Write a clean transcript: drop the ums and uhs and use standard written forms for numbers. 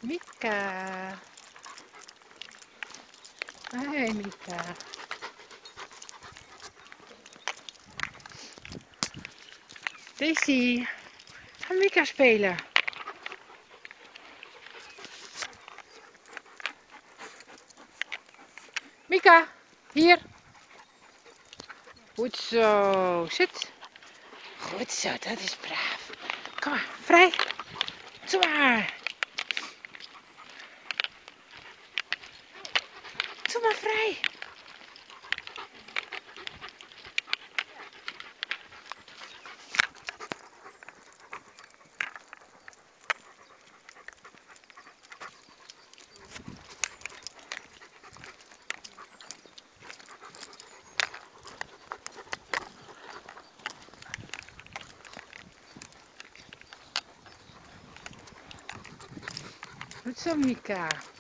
Mika. Hey Mika. Daisy. Ga Mika spelen. Mika, hier. Goed zo. Zit. Goed zo, dat is braaf. Kom maar, vrij. Doe maar. Doe maar vrij. Goed zo, Mika.